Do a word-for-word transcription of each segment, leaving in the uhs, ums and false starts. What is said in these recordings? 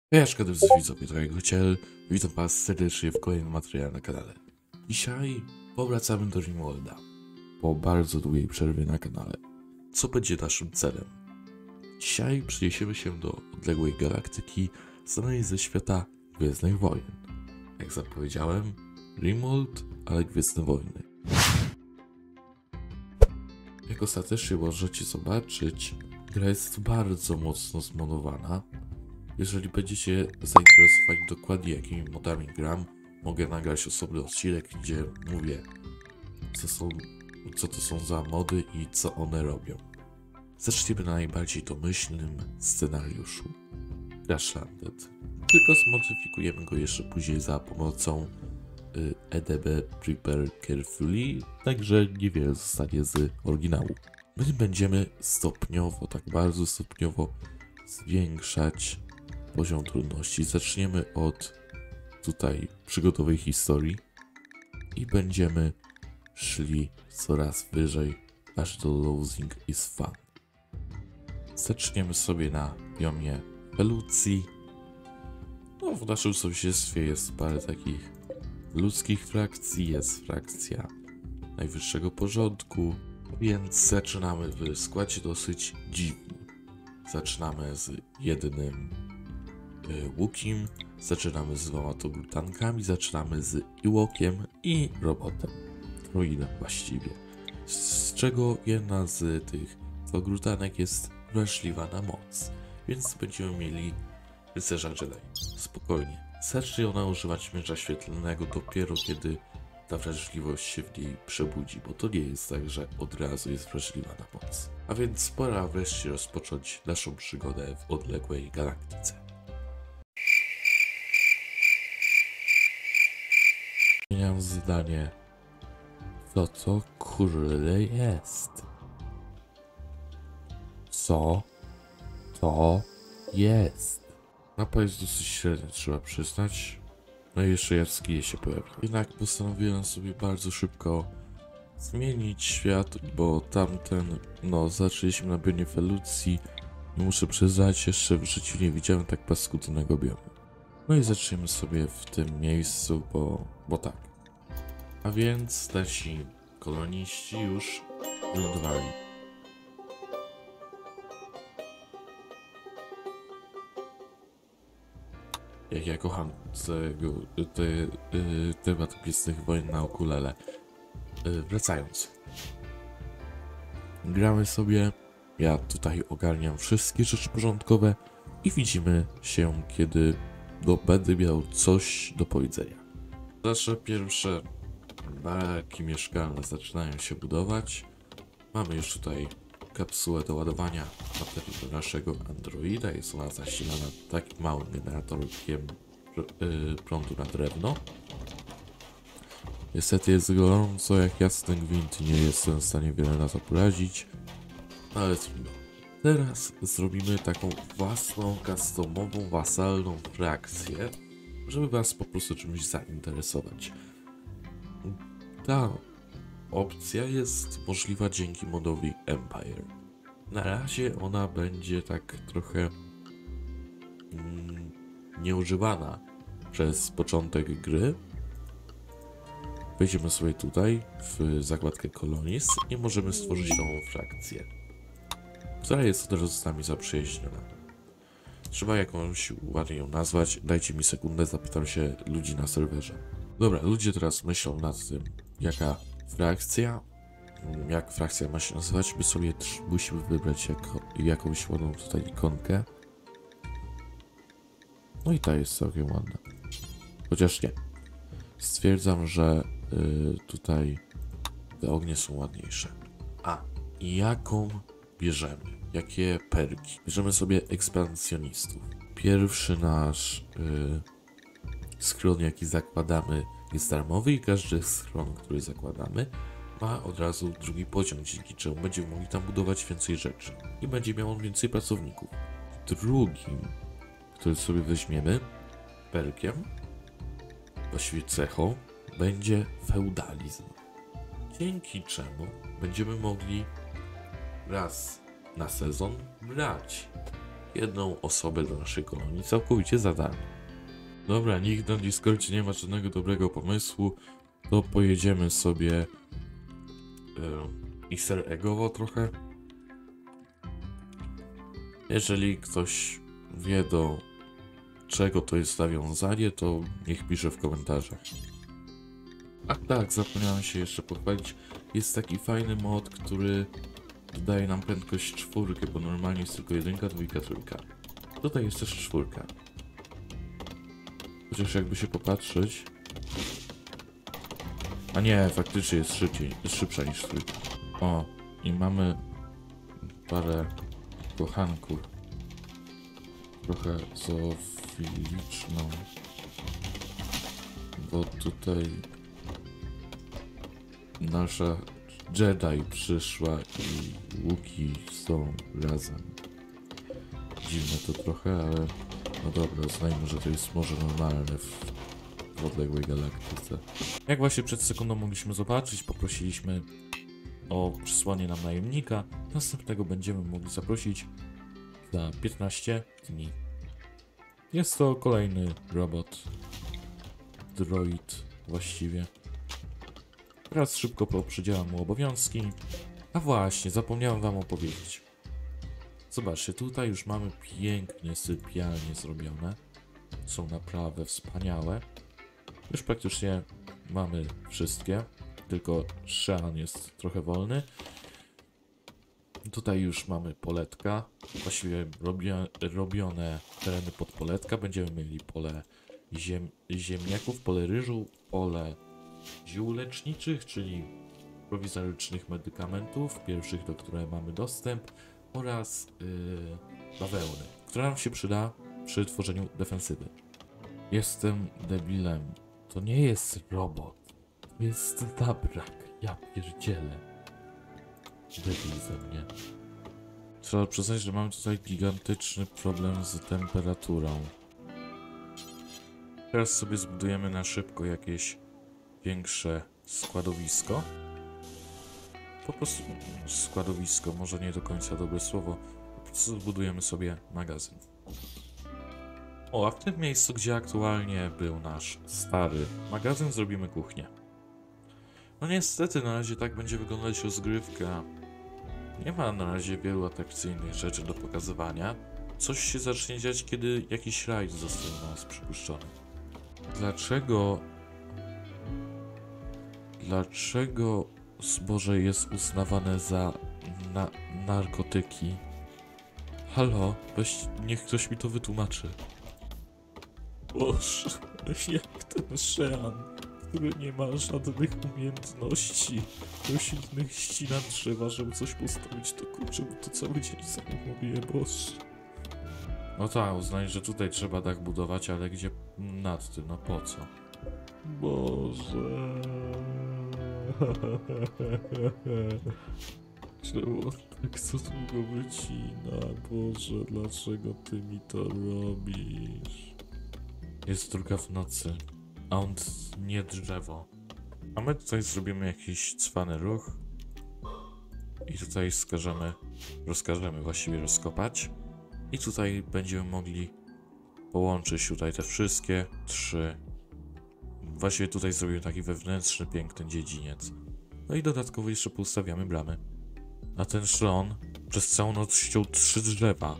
Cześć, drodzy widzowie, Dragego Ciel. Witam was serdecznie w kolejnym materiale na kanale. Dzisiaj powracamy do Rimworlda po bardzo długiej przerwie na kanale. Co będzie naszym celem? Dzisiaj przeniesiemy się do odległej galaktyki znanej ze świata Gwiezdnych Wojen. Jak zapowiedziałem, Rimworld, ale Gwiezdne Wojny. Jak ostatecznie możecie zobaczyć, gra jest bardzo mocno zmodowana. Jeżeli będziecie zainteresowani dokładnie jakimi modami gram, mogę nagrać osobny odcinek, gdzie mówię, co, są, co to są za mody i co one robią. Zaczniemy na najbardziej domyślnym scenariuszu. Crash Landed. Tylko zmodyfikujemy go jeszcze później za pomocą y, E D B Prepare Carefully, także niewiele zostanie z oryginału. My będziemy stopniowo, tak bardzo stopniowo zwiększać poziom trudności. Zaczniemy od tutaj przygodowej historii i będziemy szli coraz wyżej, aż do Losing is Fun. Zaczniemy sobie na biomie Felucji. No, w naszym sąsiedztwie jest parę takich ludzkich frakcji, jest frakcja najwyższego porządku, więc zaczynamy w składzie dosyć dziwnym. Zaczynamy z jednym Łukim, zaczynamy z dwoma Togurtankami, zaczynamy z Ewokiem i robotem, droidem właściwie, z czego jedna z tych Togurtanek jest wrażliwa na moc, więc będziemy mieli rycerza Jedi. Spokojnie, zacznie ona używać miecza świetlnego dopiero kiedy ta wrażliwość się w niej przebudzi, bo to nie jest tak, że od razu jest wrażliwa na moc. A więc pora wreszcie rozpocząć naszą przygodę w odległej galaktyce. Zmieniam zdanie. Co to kurde jest? Co to jest? Mapa jest dosyć średnia, trzeba przyznać. No i jeszcze jaskinie się pojawią. Jednak postanowiłem sobie bardzo szybko zmienić świat, bo tamten, no zaczęliśmy na bionie Felucji i muszę przyznać, jeszcze w życiu nie widziałem tak paskudnego biomu. No i zaczniemy sobie w tym miejscu, bo, bo tak. A więc nasi koloniści już wylądowali. Jak ja kocham tego, te, y, temat Gwiezdnych Wojen na ukulele. Y, wracając. Gramy sobie, ja tutaj ogarniam wszystkie rzeczy porządkowe i widzimy się, kiedy no, będę miał coś do powiedzenia. Nasze pierwsze baraki mieszkalne zaczynają się budować. Mamy już tutaj kapsułę do ładowania baterii do naszego androida. Jest ona zasilana takim małym generatorkiem prądu na drewno. Niestety jest gorąco jak jasny gwint, nie jestem w stanie wiele na to poradzić, ale trudno. Teraz zrobimy taką własną, customową, wasalną frakcję, żeby was po prostu czymś zainteresować. Ta opcja jest możliwa dzięki modowi Empire. Na razie ona będzie tak trochę mm, nieużywana przez początek gry. Wejdziemy sobie tutaj w zakładkę Colonies i możemy stworzyć nową frakcję, która jest od razu z nami zaprzyjaźniona. Trzeba jakąś ładnie ją nazwać. Dajcie mi sekundę, zapytam się ludzi na serwerze. Dobra, ludzie teraz myślą nad tym, jaka frakcja, jak frakcja ma się nazywać. My sobie musimy wybrać jako, jakąś ładną tutaj ikonkę. No i ta jest całkiem ładna. Chociaż nie. Stwierdzam, że y, tutaj te ognie są ładniejsze. A, i jaką bierzemy? Jakie perki? Bierzemy sobie ekspansjonistów. Pierwszy nasz y, schron, jaki zakładamy, jest darmowy i każdy schron, który zakładamy, ma od razu drugi poziom, dzięki czemu będziemy mogli tam budować więcej rzeczy i będzie miał on więcej pracowników. Drugim, który sobie weźmiemy, perkiem, właściwie cechą, będzie feudalizm, dzięki czemu będziemy mogli raz na sezon brać jedną osobę do naszej kolonii całkowicie za darmo. Dobra, nikt na Discordzie nie ma żadnego dobrego pomysłu, to pojedziemy sobie e, easter eggowo trochę. Jeżeli ktoś wie do czego to jest nawiązanie, to niech pisze w komentarzach. A tak, zapomniałem się jeszcze pochwalić, jest taki fajny mod, który dodaje nam prędkość czwórkę, bo normalnie jest tylko jedynka, dwójka, trójka. Tutaj jest też czwórka. Chociaż jakby się popatrzeć... A nie, faktycznie jest szybciej, jest szybsza niż trójka. O, i mamy parę kochanków. Trochę zoofiliczną. Bo tutaj nasza Jedi przyszła i łuki są razem. Dziwne to trochę, ale no dobra, uznajmy, że to jest może normalne w, w odległej galaktyce. Jak właśnie przed sekundą mogliśmy zobaczyć, poprosiliśmy o przysłanie nam najemnika. Następnego będziemy mogli zaprosić za piętnaście dni. Jest to kolejny robot, droid właściwie. Teraz szybko poprzydzielam mu obowiązki. A właśnie, zapomniałem wam opowiedzieć. Zobaczcie, tutaj już mamy pięknie sypialnie zrobione. Są naprawdę wspaniałe. Już praktycznie mamy wszystkie, tylko Sean jest trochę wolny. Tutaj już mamy poletka, właściwie robio, robione tereny pod poletka. Będziemy mieli pole ziem, ziemniaków, pole ryżu, pole ziół leczniczych, czyli prowizorycznych medykamentów, pierwszych, do których mamy dostęp, oraz yy, bawełny, która nam się przyda przy tworzeniu defensywy. Jestem debilem. To nie jest robot. To jest dabrak. Ja pierdzielę. Debil ze mnie. Trzeba przyznać, że mamy tutaj gigantyczny problem z temperaturą. Teraz sobie zbudujemy na szybko jakieś większe składowisko. Po prostu składowisko, może nie do końca dobre słowo. Po prostu zbudujemy sobie magazyn. O, a w tym miejscu, gdzie aktualnie był nasz stary magazyn, zrobimy kuchnię. No niestety, na razie tak będzie wyglądać rozgrywka. Nie ma na razie wielu atrakcyjnych rzeczy do pokazywania. Coś się zacznie dziać, kiedy jakiś rajd zostanie na nas przypuszczony. Dlaczego... Dlaczego zboże jest uznawane za na narkotyki? Halo, weź, niech ktoś mi to wytłumaczy. Boże, jak ten Sean, który nie ma żadnych umiejętności, roślinnych ścina drzewa, żeby coś postawić, to kurczę, bo to cały dzień zajmuje, boże. No tak, uznaj, że tutaj trzeba tak budować, ale gdzie nad tym, no po co? Boże... Czemu on tak co długo wycina? Boże, dlaczego ty mi to robisz? Jest druga w nocy, a on nie drzewo. A my tutaj zrobimy jakiś cwany ruch i tutaj skażemy, rozkażemy właściwie rozkopać i tutaj będziemy mogli połączyć tutaj te wszystkie trzy. Właściwie tutaj zrobimy taki wewnętrzny, piękny dziedziniec. No i dodatkowo jeszcze poustawiamy bramy. A ten Sean przez całą noc ściął trzy drzewa.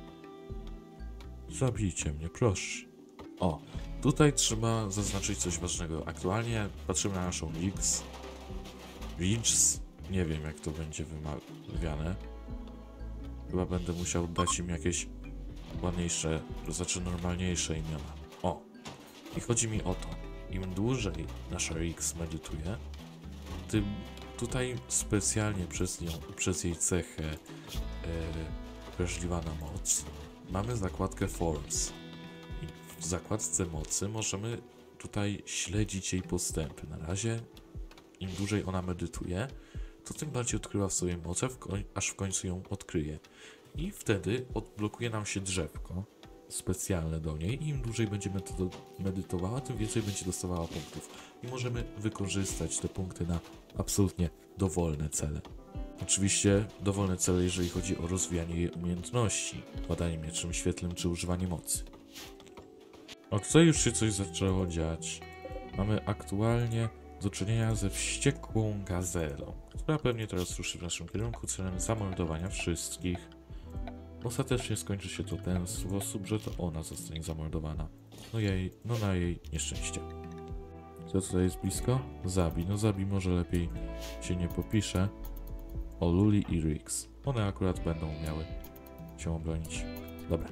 Zabijcie mnie, proszę. O, tutaj trzeba zaznaczyć coś ważnego. Aktualnie patrzymy na naszą Riggs. Riggs, nie wiem jak to będzie wymawiane. Chyba będę musiał dać im jakieś ładniejsze, to znaczy normalniejsze imiona. O, i chodzi mi o to. Im dłużej nasza Riggs medytuje, tym tutaj specjalnie przez nią, przez jej cechę e, wrażliwa na moc, mamy zakładkę Force. I w zakładce mocy możemy tutaj śledzić jej postępy. Na razie im dłużej ona medytuje, to tym bardziej odkrywa w sobie moce, w aż w końcu ją odkryje. I wtedy odblokuje nam się drzewko specjalne do niej i im dłużej będziemy to medytowała, tym więcej będzie dostawała punktów. I możemy wykorzystać te punkty na absolutnie dowolne cele. Oczywiście dowolne cele, jeżeli chodzi o rozwijanie jej umiejętności, badanie mieczem świetlnym czy używanie mocy. Od tutaj już się coś zaczęło dziać. Mamy aktualnie do czynienia ze wściekłą gazelą, która pewnie teraz ruszy w naszym kierunku celem zamordowania wszystkich. Ostatecznie skończy się to w ten sposób, że to ona zostanie zamordowana. No jej, no na jej nieszczęście. Co tutaj jest blisko? Zabi. No Zabi może lepiej się nie popisze. O Luli i Rix. One akurat będą miały się obronić. Dobra.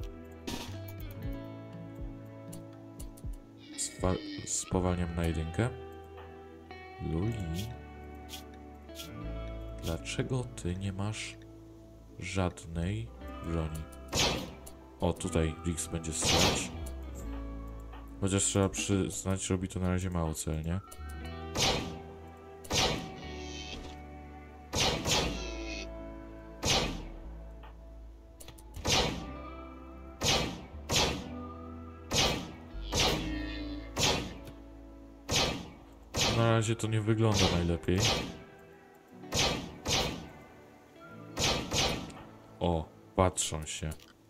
Swa spowalniam na jedynkę. Luli. Dlaczego ty nie masz żadnej broni? O, tutaj Rix będzie strzelać. Chociaż trzeba przyznać, robi to na razie mało celnie. Na razie to nie wygląda najlepiej. O, patrzą się.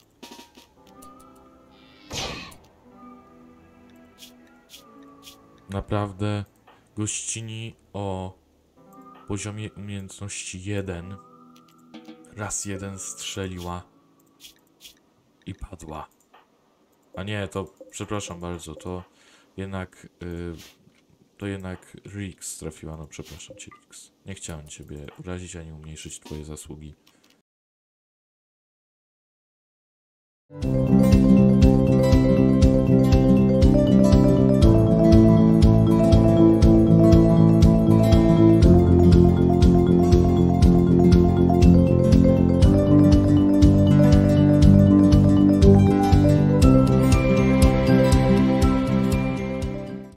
Naprawdę gościni o poziomie umiejętności jeden raz jeden strzeliła i padła. A nie, to przepraszam bardzo, to jednak yy, to jednak Rix trafiła, no przepraszam cię Rix. Nie chciałem ciebie urazić ani umniejszyć twoje zasługi.